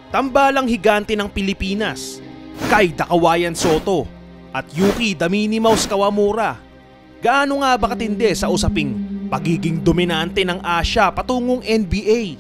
Tambalang higante ng Pilipinas, Kai Dakawayan Soto at Yuki The Minnie Mouse Kawamura. Gaano nga ba katindi sa usaping pagiging dominante ng Asia patungong NBA?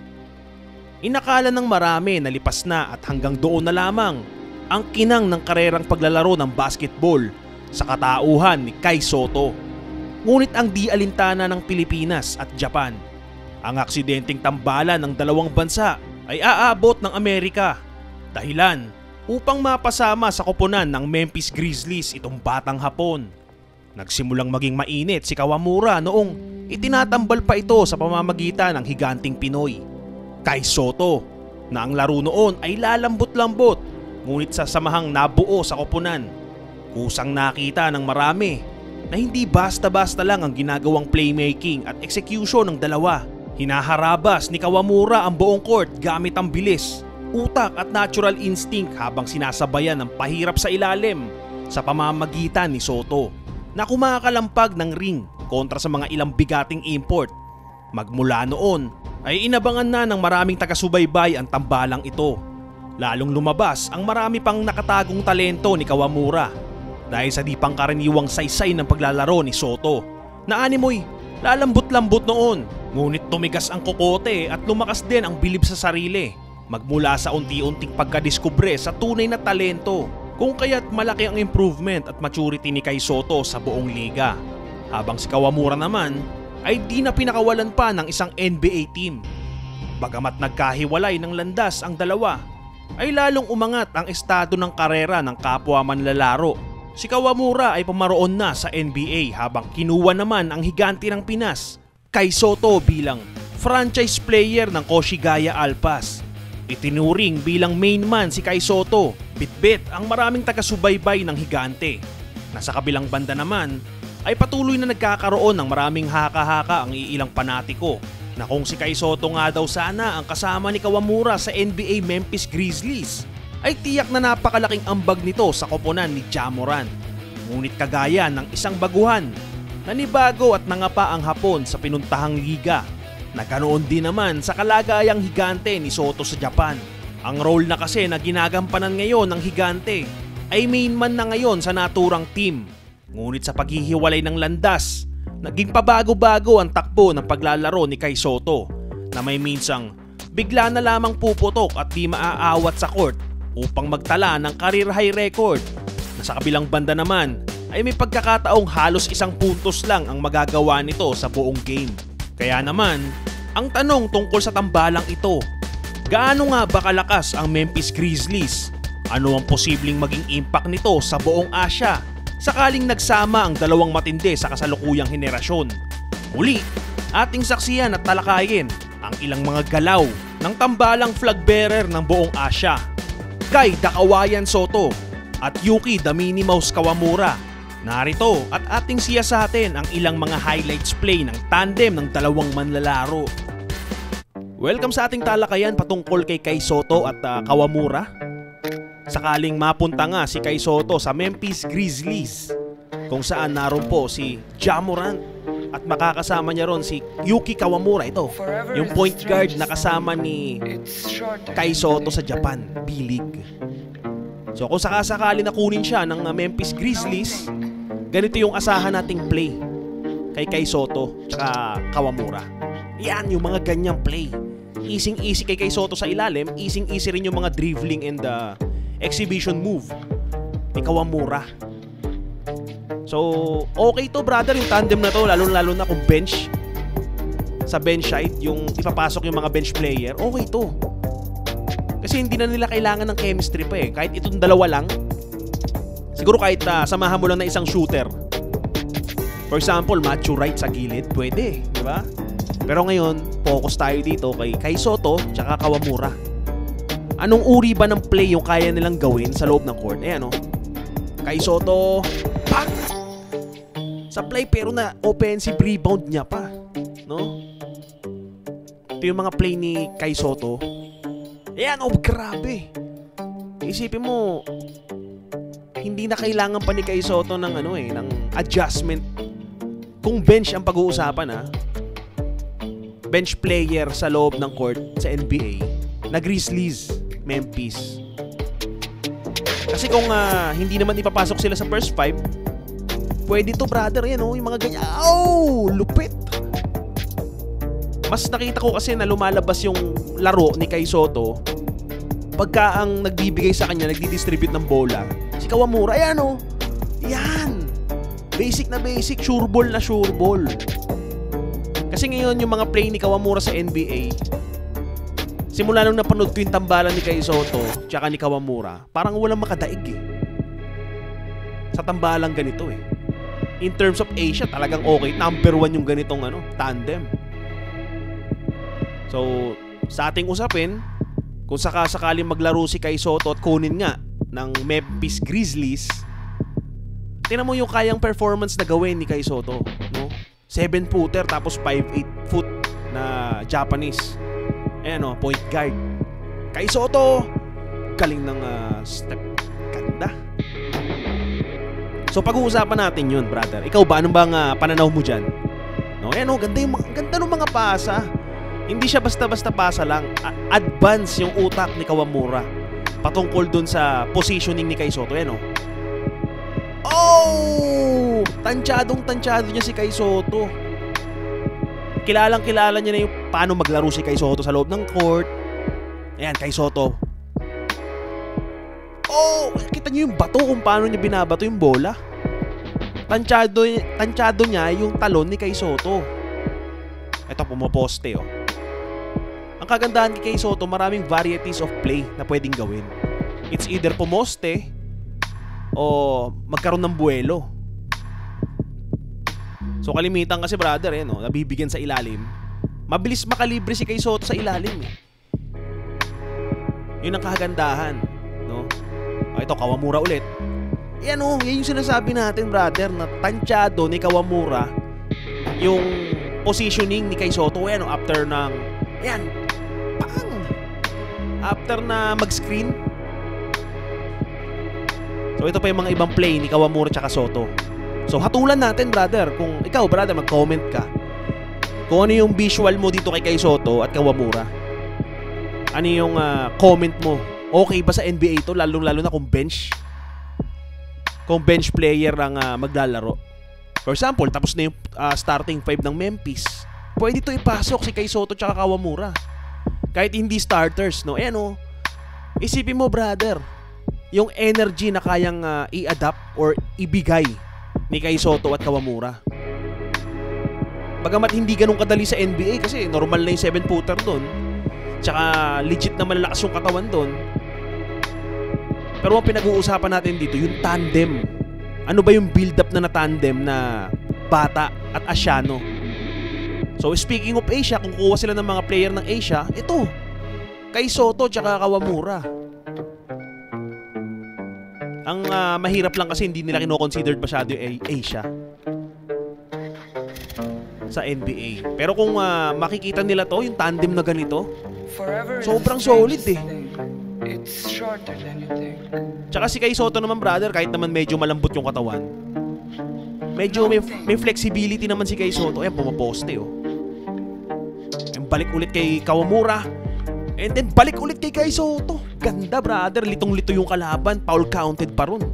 Inakala ng marami na lipas na at hanggang doon na lamang ang kinang ng karerang paglalaro ng basketball sa katauhan ni Kai Soto. Ngunit ang di alintana ng Pilipinas at Japan, ang aksidenteng tambalan ng dalawang bansa ay aabot ng Amerika. Dahilan upang mapasama sa koponan ng Memphis Grizzlies itong batang Hapon. Nagsimulang maging mainit si Kawamura noong itinatambal pa ito sa pamamagitan ng higanting Pinoy, Kai Soto, na ang laro noon ay lalambot-lambot ngunit sa samahang nabuo sa koponan. Kusang nakita ng marami na hindi basta-basta lang ang ginagawang playmaking at execution ng dalawa. Hinaharabas ni Kawamura ang buong court gamit ang bilis, utak at natural instinct habang sinasabayan ng pahirap sa ilalim sa pamamagitan ni Soto na kumakalampag ng ring kontra sa mga ilang bigating import. Magmula noon ay inabangan na ng maraming taga-subaybay ang tambalang ito. Lalong lumabas ang marami pang nakatagong talento ni Kawamura dahil sa di pangkaraniwang saysay ng paglalaro ni Soto na animoy lalambot-lambot noon. Ngunit tumigas ang kokote at lumakas din ang bilib sa sarili magmula sa unti-unting pagkadiskubre sa tunay na talento, kung kaya't malaki ang improvement at maturity ni Kai Soto sa buong liga. Habang si Kawamura naman ay di na pinakawalan pa ng isang NBA team. Bagamat nagkahiwalay ng landas ang dalawa, ay lalong umangat ang estado ng karera ng kapwa manlalaro. Si Kawamura ay pumaroon na sa NBA habang kinuha naman ang higante ng Pinas, Kai Soto, bilang franchise player ng Koshigaya Alpas. Itinuring bilang main man si Kai Soto, bitbit ang maraming taga-subaybay ng higante. Nasa kabilang banda naman ay patuloy na nagkakaroon ng maraming haka-haka ang iilang panatiko na kung si Kai Soto nga daw sana ang kasama ni Kawamura sa NBA Memphis Grizzlies, ay tiyak na napakalaking ambag nito sa koponan ni Ja Morant. Ngunit kagaya ng isang baguhan, nanibago at nangapa ang Hapon sa pinuntahang liga na ganoon din naman sa kalagayang higante ni Soto sa Japan. Ang role na kasi na ginagampanan ngayon ng higante ay main man na ngayon sa naturang team. Ngunit sa paghihiwalay ng landas, naging pabago-bago ang takbo ng paglalaro ni Kai Soto na may minsang bigla na lamang puputok at di maaawat sa court upang magtala ng career high record, na sa kabilang banda naman ay may pagkakataong halos isang puntos lang ang magagawa nito sa buong game. Kaya naman, ang tanong tungkol sa tambalang ito, gaano nga ba kalakas ang Memphis Grizzlies? Ano ang posibleng maging impact nito sa buong Asia sakaling nagsama ang dalawang matindi sa kasalukuyang henerasyon? Muli, ating saksiyan at talakayin ang ilang mga galaw ng tambalang flag bearer ng buong Asia, Kai Dakawayan Soto at Yuki The Minnie Mouse Kawamura. Narito at ating siyasatin ang ilang mga highlights play ng tandem ng dalawang manlalaro. Welcome sa ating talakayan patungkol kay Kai Soto at Kawamura. Sakaling mapunta nga si Kai Soto sa Memphis Grizzlies, kung saan naroon po si Ja Morant at makakasama niya ron si Yuki Kawamura, ito yung point guard na kasama ni Kai Soto sa Japan B-League. So kung sakasakali na kunin siya ng Memphis Grizzlies, ganito yung asahan nating play kay Kai Soto at Kawamura. Yan yung mga ganyang play. Easy kay Kai Soto sa ilalim, easy rin yung mga dribbling and exhibition move ni Kawamura. So okay to brother yung tandem na to, lalo na kung bench, sa bench side yung ipapasok yung mga bench player, okay to. Kasi hindi na nila kailangan ng chemistry pa eh. Kahit itong dalawa lang, siguro kahit samahan mo lang na isang shooter, for example Matthew Wright sa gilid, pwede, di ba? Pero ngayon focus tayo dito kay Kai Soto tsaka Kawamura. Anong uri ba ng play yung kaya nilang gawin sa loob ng court? Ayan o, Kai Soto, pak! Sa play pero na offensive rebound niya pa, no? Ito yung mga play ni Kai Soto. Ayan o, grabe. Isipin mo, hindi na kailangan pa ni Kai Soto ng ng adjustment. Kung bench ang pag-uusapan bench player sa loob ng court sa NBA, na Grizzlies, Memphis. Kasi kung hindi naman ipapasok sila sa first 5, pwede to, brother. Yan, yung mga ganyan. Oh, lupit. Mas nakita ko kasi na lumalabas yung laro ni Kai Sotto pagka ang nagbibigay sa kanya, nagdi-distribute ng bola, si Kawamura. Ayan, yan. Basic na basic, sure ball na sure ball. Kasi ngayon yung mga play ni Kawamura sa NBA, simula nung napanood ko yung tambalan ni Kai Sotto tsaka ni Kawamura, parang walang makadaig sa tambalang ganito In terms of Asia, talagang okay. Number 1 yung ganitong tandem. So, sa ating usapin, kung sakaling maglaro si Kai Sotto at kunin nga ng Memphis Grizzlies, tingnan mo yung kayang performance na gawin ni Kai Sotto, no? 7-footer tapos 5'8" foot na Japanese. Ayan, point guard. Kai Sotto, galing ng step. Ganda. So pag-uusapan natin yun, brother. Ikaw ba, anong bang pananaw mo dyan? No? Ayan, ganda ng mga pasa. Hindi siya basta-basta pasa lang. Advance yung utak ni Kawamura patungkol dun sa positioning ni Kai Sotto. Ayan, oh! Tansyadong-tansyado niya si Kai Sotto. Kilalang-kilala niya na yung paano maglaro si Kai Sotto sa loob ng court. Ayan, Kai Sotto. Oh! Kita niyo yung bato kung paano niya binabato yung bola. Tansyado niya yung talon ni Kai Sotto. Ito, pumaposte, Ang kagandahan kay Kai Sotto, maraming varieties of play na pwedeng gawin. It's either pumoste o magkaroon ng buwelo. So kalimitan kasi, brother, nabibigyan sa ilalim. Mabilis makalibre si Kai Sotto sa ilalim. Yun ang kagandahan, no? Ito, Kawamura ulit. Yan yung sinasabi natin, brother, na tansyado ni Kawamura yung positioning ni Kai Sotto. After ng after na mag-screen. So ito pa yung mga ibang play ni Kawamura tsaka Sotto. So hatulan natin, brother. Kung ikaw, brother, mag-comment ka kung ano yung visual mo dito kay Kai Sotto at Kawamura. Ano yung comment mo? Okay ba sa NBA to? Lalo na kung bench player ang maglalaro. For example, tapos na yung starting 5 ng Memphis. Pwede to ipasok si Kai Sotto tsaka Kawamura. Kahit hindi starters, no? Isipin mo, brother, yung energy na kayang i-adapt or ibigay ni Kai Sotto at Kawamura. Bagamat hindi ganun kadali sa NBA kasi normal na yung 7-footer doon. Tsaka legit na malalakas yung katawan doon. Pero ang pinag-uusapan natin dito, yung tandem. Ano ba yung build-up na tandem na bata at Asiano? So speaking of Asia, kung kuha sila ng mga player ng Asia, ito, Kai Sotto tsaka Kawamura. Ang mahirap lang kasi hindi nila kino-considered masyado yung Asia sa NBA. Pero kung makikita nila to, yung tandem na ganito, sobrang solid It's shorter than you think. Tsaka si Kai Sotto naman, brother, kahit naman medyo malambot yung katawan, medyo may flexibility naman si Kai Sotto. Ayan, pumaposte Ayan, balik ulit kay Kawamura. And then balik ulit kay Kai Sotto. Ganda, brother, litong-lito yung kalaban. Foul counted pa ron.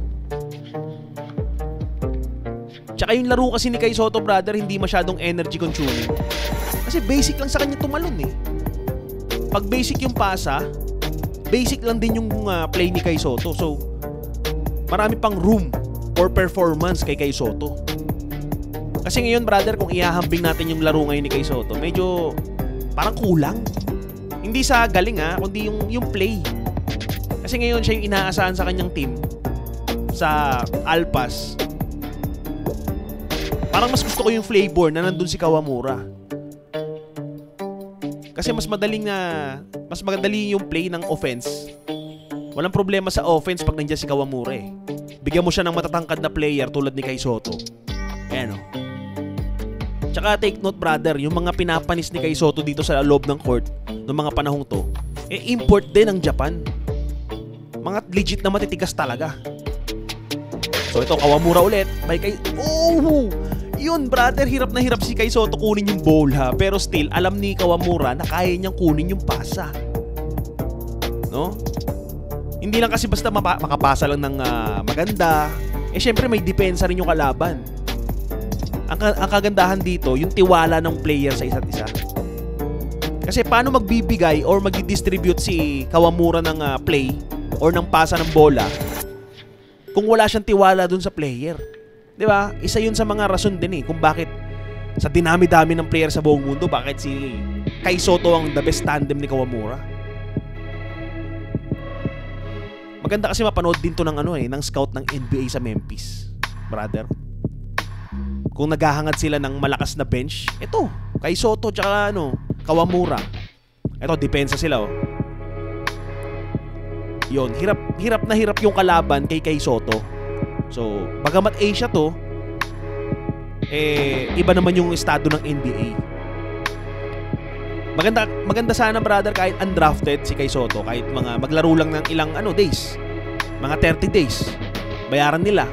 Tsaka yung laro kasi ni Kai Sotto, brother, hindi masyadong energy consuming. Kasi basic lang sa kanya tumalon Pag basic yung pasa, basic lang din yung play ni Kai Sotto. So, marami pang room for performance kay Kai Sotto. Kasi ngayon, brother, kung ihahambing natin yung laro ngayon ni Kai Sotto, medyo parang kulang. Hindi sa galing kundi yung play. Kasi ngayon siya yung inaasahan sa kanyang team sa Alpas. Parang mas gusto ko yung flavor na nandun si Kawamura. Kasi mas madali yung play ng offense. Walang problema sa offense pag nandiyan si Kawamura Bigyan mo siya ng matatangkad na player tulad ni Kai Sotto. Ayan Tsaka take note, brother, yung mga pinapanis ni Kai Sotto dito sa loob ng court noong mga panahong to, import din ng Japan. Mga legit na matitigas talaga. So ito, Kawamura ulit. Yun, brother, hirap na hirap si Kai Sotto kunin yung bola. Pero still, alam ni Kawamura na kaya niyang kunin yung pasa. No? Hindi lang kasi basta makapasa lang ng maganda. Eh syempre may depensa rin yung kalaban. Ang kagandahan dito, yung tiwala ng player sa isa't isa. Kasi paano magbibigay or magdi-distribute si Kawamura ng play or ng pasa ng bola kung wala siyang tiwala dun sa player? 'Di ba? Isa 'yun sa mga rason din kung bakit sa dinami-dami ng player sa buong mundo, bakit si Kai Sotto ang the best tandem ni Kawamura. Maganda kasi mapanood din to ng ng scout ng NBA sa Memphis, brother. Kung naghahangad sila ng malakas na bench, ito, Kai Sotto tsaka Kawamura. Ito, depensa sila Yun, hirap na hirap yung kalaban kay Kai Sotto. So, bagamat Asia to, iba naman yung estado ng NBA. Maganda sana, brother, kahit undrafted si Kai Sotto, kahit mga maglaro lang ng ilang days, mga 30 days, bayaran nila.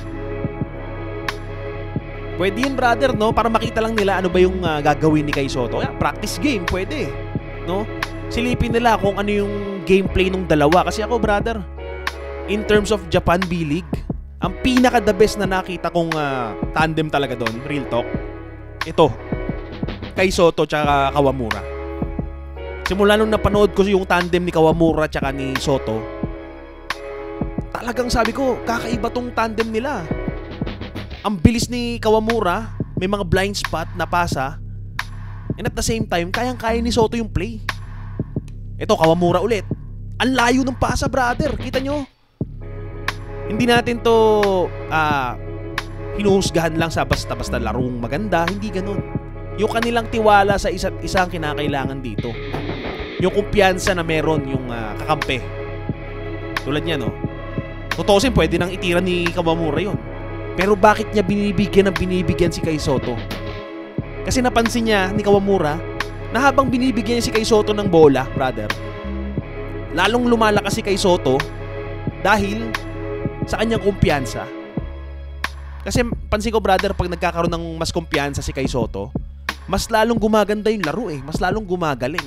Pwede yun, brother, no? Para makita lang nila ano ba yung gagawin ni Kai Sotto. Practice game, pwede, no? Silipin nila kung ano yung gameplay ng dalawa. Kasi ako, brother, in terms of Japan B-League, ang pinaka-the best na nakita kong tandem talaga doon, real talk, ito, Kai Sotto tsaka Kawamura. Simula nung napanood ko yung tandem ni Kawamura tsaka ni Sotto, talagang sabi ko, kakaiba tong tandem nila. Ang bilis ni Kawamura, may mga blind spot na pasa, and at the same time, kayang-kaya ni Sotto yung play. Ito, Kawamura ulit. Ang layo ng pasa, brother. Kita nyo? Hindi natin to hinuhusgahan lang sa basta-basta larong maganda. Hindi ganun. Yung kanilang tiwala sa isa't isa ang kinakailangan dito. Yung kumpiyansa na meron yung kakampi. Tulad niya, no? Tutusin, pwede nang itira ni Kawamura yun. Pero bakit niya binibigyan si Kai Sotto? Kasi napansin niya ni Kawamura na habang binibigyan niya si Kai Sotto ng bola, brother, lalong lumalakas si Kai Sotto dahil sa kanyang kumpiyansa. Kasi pansin ko, brother, pag nagkakaroon ng mas kumpiyansa si Kai Sotto, mas lalong gumaganda yung laro mas lalong gumagaling.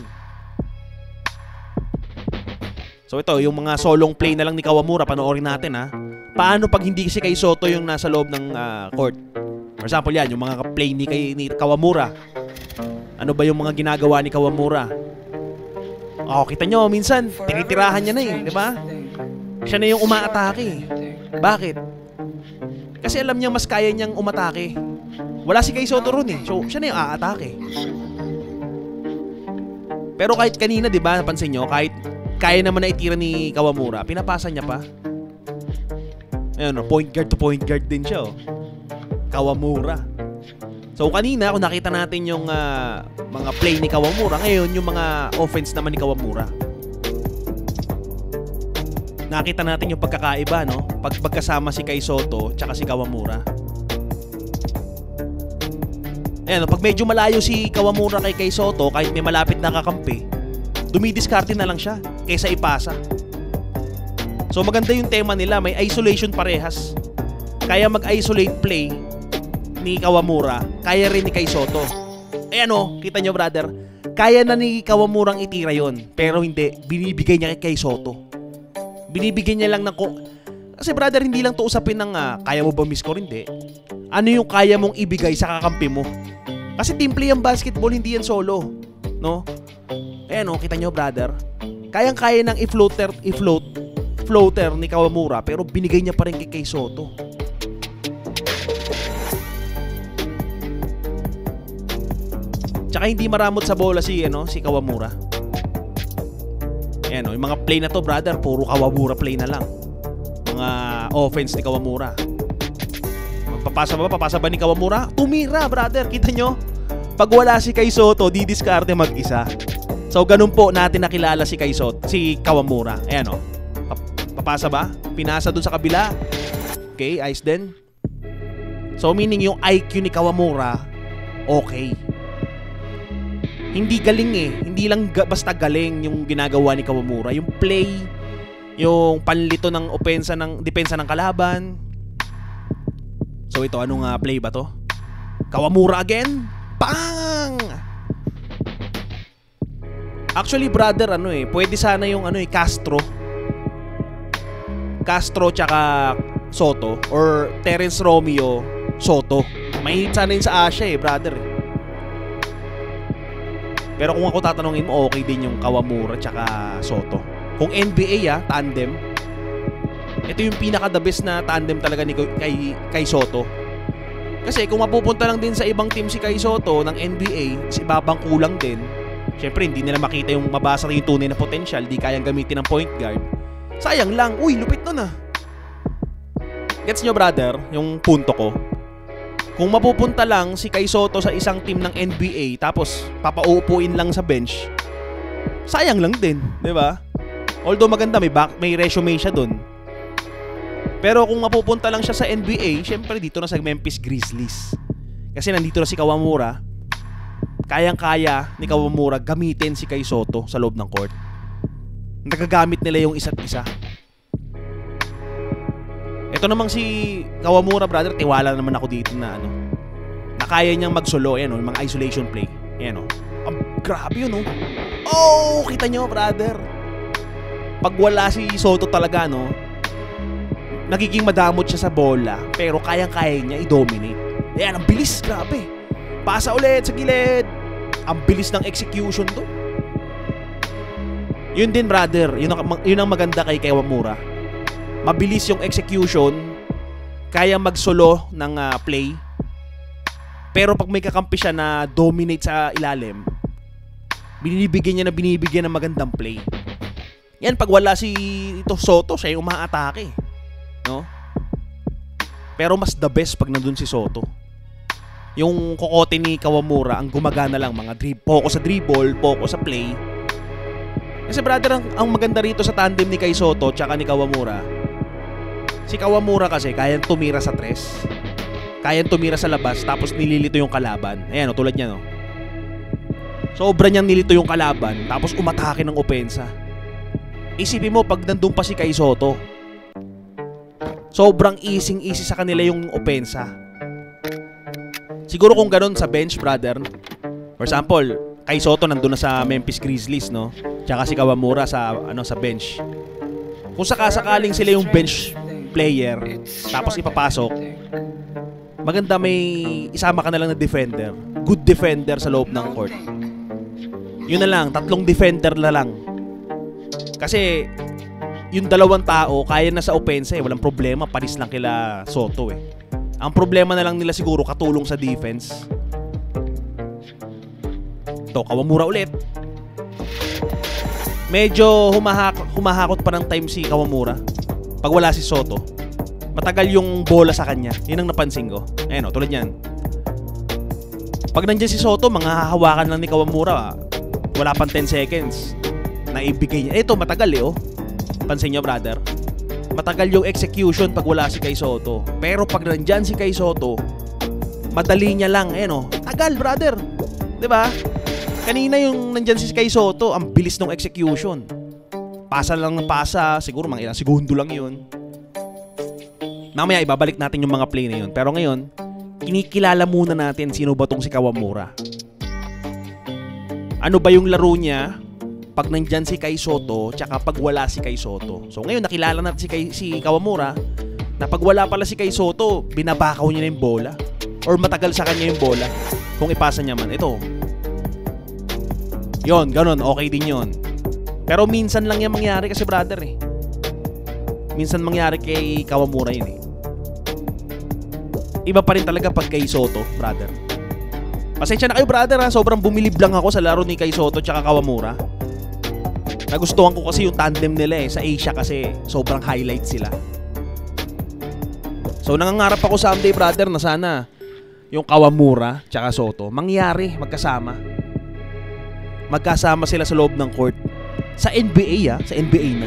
So ito, yung mga solong play na lang ni Kawamura, panoorin natin Paano pag hindi si Kai Sotto yung nasa loob ng court? For example yan, yung mga play ni Kawamura. Ano ba yung mga ginagawa ni Kawamura? Kita nyo, minsan, tinitirahan niya na di ba? Siya na yung umaatake. Bakit? Kasi alam niya mas kaya niyang umatake. Wala si Kai Sotto ron So, siya na yung aatake. Pero kahit kanina, di ba, napansin nyo, kahit kaya naman na itira ni Kawamura, pinapasa niya pa. Ayun, point guard to point guard din siya, Kawamura. So kanina, kung nakita natin yung mga play ni Kawamura, ngayon yung mga offense naman ni Kawamura. Nakita natin yung pagkakaiba, no? Pagkasama si Kai Sotto tsaka si Kawamura. Ayan, pag medyo malayo si Kawamura kay Kai Sotto, kahit may malapit na kakampi, dumidiskarte na lang siya kaysa ipasa. So maganda yung tema nila, may isolation parehas. Kaya mag-isolate play ni Kawamura, kaya rin ni Kai Sotto. Ayan kita nyo, brother, kaya na ni Kawamurang itira yon, pero hindi, binibigay niya kay Kai Sotto. Binibigyan niya lang ng kasi, brother, hindi lang to usapin ng kaya mo ba miscore, hindi. Ano yung kaya mong ibigay sa kakampi mo? Kasi team play ang basketball, hindi yan solo, no? Ayan kita nyo, brother, kayang-kaya ng floater ni Kawamura, pero binigay niya pa rin kay Kai Sotto. Tsaka hindi maramot sa bola si Kawamura. Ayan yung mga play na to, brother, puro Kawamura play na lang. Mga offense ni Kawamura. Papasa ba ni Kawamura? Tumira, brother, kita nyo? Pag wala si Kai Sotto, didiskarte mag-isa. So ganun po natin nakilala si Kawamura. Ayan papasa ba? Pinasa dun sa kabila. Okay, ayos din. So meaning yung IQ ni Kawamura, okay. Hindi galing Hindi lang basta galing yung ginagawa ni Kawamura. Yung play, yung panlito ng depensa ng kalaban. So ito, anong play ba to? Kawamura again. Bang! Actually, brother, pwede sana yung Castro. Castro tsaka Soto or Terence Romeo Soto. Mahihit sana yun sa Asia brother. Pero kung ako tatanungin mo, okay din yung Kawamura tsaka Soto. Kung NBA tandem, ito yung pinaka-the best na tandem talaga ni kay Soto. Kasi kung mapupunta lang din sa ibang team si Kai Soto ng NBA, si babang kulang din. Siyempre, hindi nila makita yung mabasa yung tunay na potential, di kayang gamitin ng point guard. Sayang lang, uy, lupit nun Gets nyo brother, yung punto ko? Kung mapupunta lang si Kai Soto sa isang team ng NBA tapos papauupuin lang sa bench, sayang lang din, di ba? Although maganda, may resume siya dun. Pero kung mapupunta lang siya sa NBA, syempre dito na sa Memphis Grizzlies. Kasi nandito na si Kawamura. Kayang-kaya ni Kawamura gamitin si Kai Soto sa loob ng court. Nagagamit nila yung isa't isa. Ito namang si Kawamura brother, tiwala naman ako dito na na kaya niyang mag-solo, yung mga isolation play. Grabe yun kita nyo brother. Pag wala si Soto talaga nagiging madamot siya sa bola, pero kayang-kaya niya i-dominate. Ayan, ang bilis, grabe. Pasa ulit sa gilid. Ang bilis ng execution to. Yun din brother, yun ang maganda kay Kawamura. Mabilis yung execution, kaya mag-solo ng play. Pero pag may kakampi siya na dominate sa ilalim, binibigyan ng magandang play. Yan, pag wala si Soto, siya yung umaatake, no? Pero mas the best pag nandun si Soto. Yung kokote ni Kawamura, ang gumagana lang, mga focus sa dribble, focus sa play. Kasi brother, ang maganda rito sa tandem ni Kai Soto tsaka ni Kawamura, si Kawamura kasi kayang tumira sa tres, kayang tumira sa labas, tapos nililito yung kalaban. Ayan tulad niya sobra niyang nilito yung kalaban, tapos umatake ng opensa. Isipin mo pag nandun pa si Kai Soto, sobrang easy sa kanila yung opensa. Siguro kung ganun sa bench brother, for example, Kai Soto nandun na sa Memphis Grizzlies, tsaka si Kawamura sa bench. Kung sakasakaling sila yung bench player, tapos ipapasok, maganda may isama ka na lang na defender, good defender sa loob ng court. Yun na lang, 3 defender na lang. Kasi yung 2 tao kaya na sa opensa walang problema, paris lang kila Soto Ang problema na lang nila siguro katulong sa defense. Kawamura ulit. Medyo humahakot pa ng time si Kawamura pag wala si Soto. Matagal yung bola sa kanya. Yun ang napansin ko. Ayan tulad yan. Pag nandiyan si Soto, hahawakan lang ni Kawamura. Wala pang 10 seconds na ibigay niya. Ito matagal Pansin nyo brother, matagal yung execution pag wala si Kai Soto. Pero pag nandiyan si Kai Soto, madali niya lang. Tagal brother, diba? Kanina yung nandiyan si Kai Soto, ang bilis ng execution. Pasa lang ng pasa, siguro mga ilang segundo lang yun. Mamaya ibabalik natin yung mga play na yun. Pero ngayon, kinikilala muna natin sino ba tong si Kawamura. Ano ba yung laro niya pag nandyan si Kai Soto tsaka pag wala si Kai Soto. So ngayon nakilala natin si Kawamura na pag wala pala si Kai Soto, binabakaw niya na yung bola or matagal sa kanya yung bola kung ipasa niya man. Ito yon, ganon, okay din yon. Pero minsan lang yan mangyari kasi brother minsan mangyari kay Kawamura yun Iba pa rin talaga pag kay Soto brother. Pasensya na kayo brother sobrang bumilib lang ako sa laro ni Kai Soto tsaka Kawamura. Nagustuhan ko kasi yung tandem nila sa Asia kasi sobrang highlight sila. So nangangarap ako someday brother na sana yung Kawamura tsaka Soto mangyari magkasama sila sa loob ng court sa NBA sa NBA na.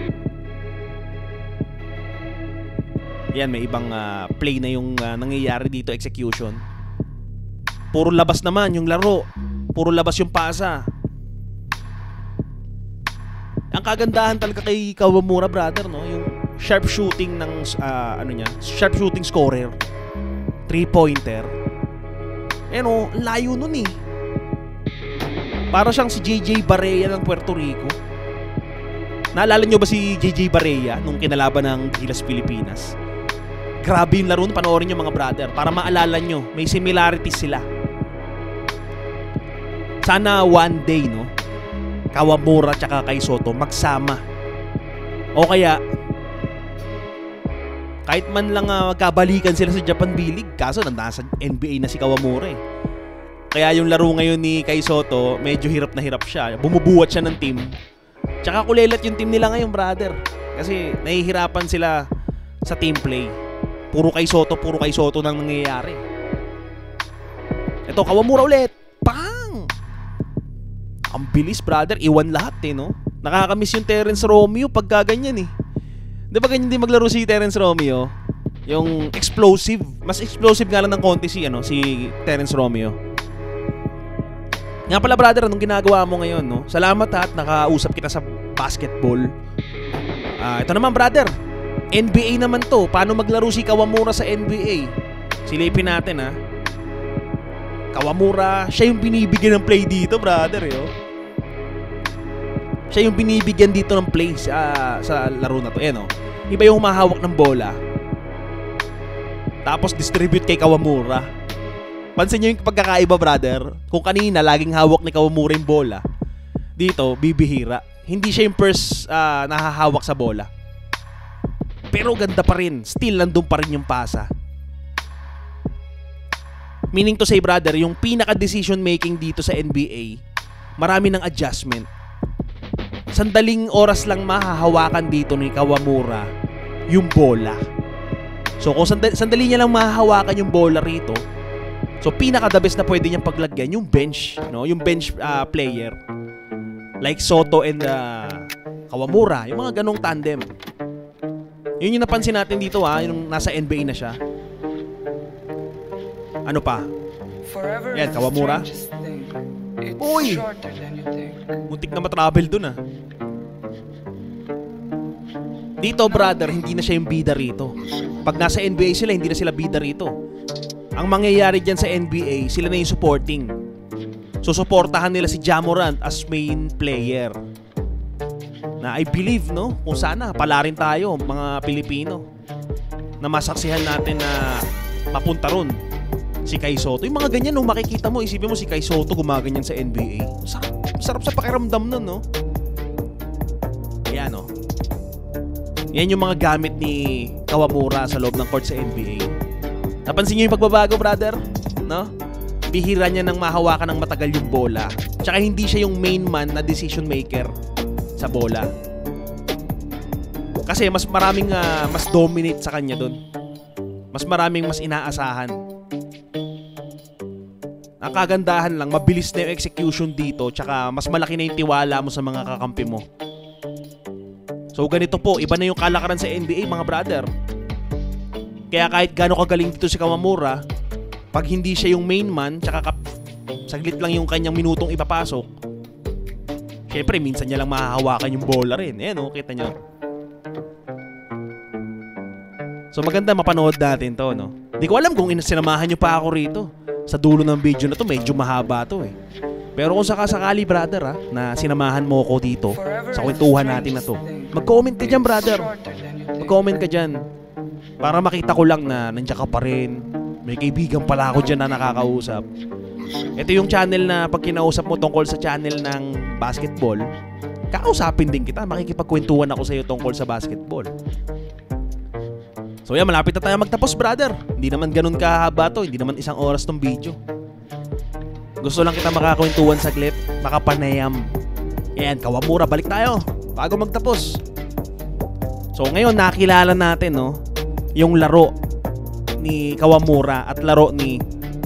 Yan, may ibang play na yung nangyayari dito, execution. Puro labas naman yung laro, puro labas yung pasa. Ang kagandahan talaga kay Kawamura brother yung sharp shooting ng sharp shooting scorer, 3-pointer. Layo nun Para siyang si JJ Barea ng Puerto Rico. Naalala nyo ba si JJ Barea nung kinalaban ng Gilas Pilipinas? Grabe yung laro, panoorin nyo mga brother para maalala nyo, may similarities sila. Sana one day, no, Kawamura tsaka Kai Sotto magsama. O kaya kahit man lang magkabalikan sila sa Japan B-League, kaso nasa NBA na si Kawamura eh. Kaya yung laro ngayon ni Kai Sotto, medyo hirap na hirap siya. Bumubuhat siya ng team. Tsaka kulelat yung team nila ngayon, brother. Kasi nahihirapan sila sa team play. Puro Kai Sotto nang nangyayari. Ito, Kawamura ulit. Pang! Ang bilis, brother. Iwan lahat eh, no? Nakakamiss yung Terence Romeo pagka ganyan eh. Di ba ganyan din maglaro si Terence Romeo? Yung explosive. Mas explosive nga lang ng konti si Terence Romeo. Nga pala brother, anong ginagawa mo ngayon, no? Salamat at nakausap kita sa basketball. Ito naman brother, NBA naman to. Paano maglaro si Kawamura sa NBA? Silipin natin ha. Kawamura, siya yung binibigyan ng play dito brother yo. Siya yung binibigyan dito ng play sa laro na to. Ayan o, iba yung humahawak ng bola, tapos distribute kay Kawamura. Pansin nyo yung pagkakaiba brother. Kung kanina laging hawak ni Kawamura yung bola, dito bibihira. Hindi siya yung first nahahawak sa bola. Pero ganda pa rin. Still nandun pa rin yung pasa. Meaning to say brother, yung pinaka-decision making dito sa NBA, marami ng adjustment. Sandaling oras lang mahahawakan dito ni Kawamura yung bola. So kung sandali niya lang mahahawakan yung bola rito, so pinaka-the best na pwede niyang paglagyan yung bench, no? Yung bench player. Like Soto and Kawamura, yung mga ganong tandem. Yun yung napansin natin dito yung nasa NBA na siya. Ano pa? Yan, Kawamura. Uy! Muntik na matravel dun Dito brother, hindi na siya yung bida rito. Pag nasa NBA sila, hindi na sila bida rito. Ang mangyayari dyan sa NBA, sila na yung supporting. So suportahan nila si Ja Morant as main player. Na I believe, no, kung sana pala rin tayo mga Pilipino na masaksihan natin na mapunta ron si Kai Sotto. Yung mga ganyan, no, makikita mo, isipin mo si Kai Sotto gumaganyan sa NBA. Sarap sa pakiramdam nun, no? Ayan, no. Yan yung mga gamit ni Kawamura sa loob ng court sa NBA. Napansin nyo yung pagbabago, brother? No? Bihira niya nang mahawakan ng matagal yung bola. Tsaka hindi siya yung main man na decision maker sa bola. Kasi mas maraming mas dominate sa kanya dun. Mas maraming mas inaasahan. Ang kagandahan lang, mabilis na yung execution dito, tsaka mas malaki na yung tiwala mo sa mga kakampi mo. So ganito po, iba na yung kalakaran sa NBA mga brother. Kaya kahit gaano kagaling dito si Kawamura, pag hindi siya yung main man, tsaka saglit lang yung kanyang minutong ipapasok, syempre minsan niya lang mahahawakan yung bola rin. No, kita nyo. So maganda mapanood natin to, no. Di ko alam kung sinamahan nyo pa ako rito. Sa dulo ng video na to, medyo mahaba to Pero kung sakasakali brother na sinamahan mo ko dito sa kwentuhan natin na to, mag-comment ka dyan brother. Mag-comment ka dyan para makita ko lang na nandiyan ka pa rin. May kaibigan pala ako dyan na nakakausap. Ito yung channel na pag kinausap mo tungkol sa channel ng basketball, kakausapin din kita. Makikipagkwentuhan ako sa iyo tungkol sa basketball. So yan, malapit na tayo magtapos brother. Hindi naman ganun kahaba to. Hindi naman 1 oras tong video. Gusto lang kita makakwentuhan saglit, makapanayam. Yan, Kawamura, balik tayo bago magtapos. So ngayon nakilala natin, no, yung laro ni Kawamura at laro ni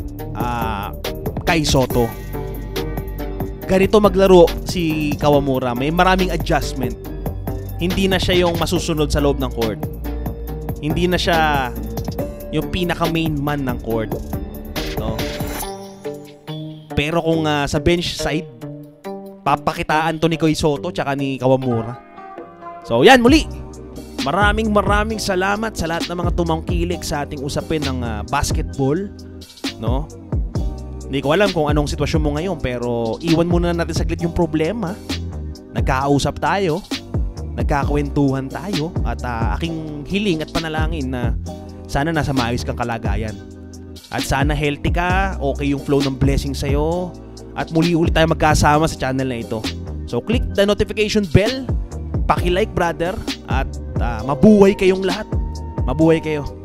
Kai Sotto. Ganito maglaro si Kawamura. May maraming adjustment. Hindi na siya yung masusunod sa loob ng court. Hindi na siya yung pinaka main man ng court, no? Pero kung sa bench side, papakitaan to ni Kai Sotto tsaka ni Kawamura. So yan, muli, maraming salamat sa lahat ng mga tumangkilik sa ating usapin ng basketball, no? Hindi ko alam kung anong sitwasyon mo ngayon, pero iwan muna natin saglit yung problema. Nagkakausap tayo, nagkakwentuhan tayo at aking hiling at panalangin na sana nasa maayos kang kalagayan. At sana healthy ka, okay yung flow ng blessing sa'yo, at muli ulit tayo magkasama sa channel na ito. So click the notification bell, paki-like brother, at mabuhay kayong lahat. Mabuhay kayo.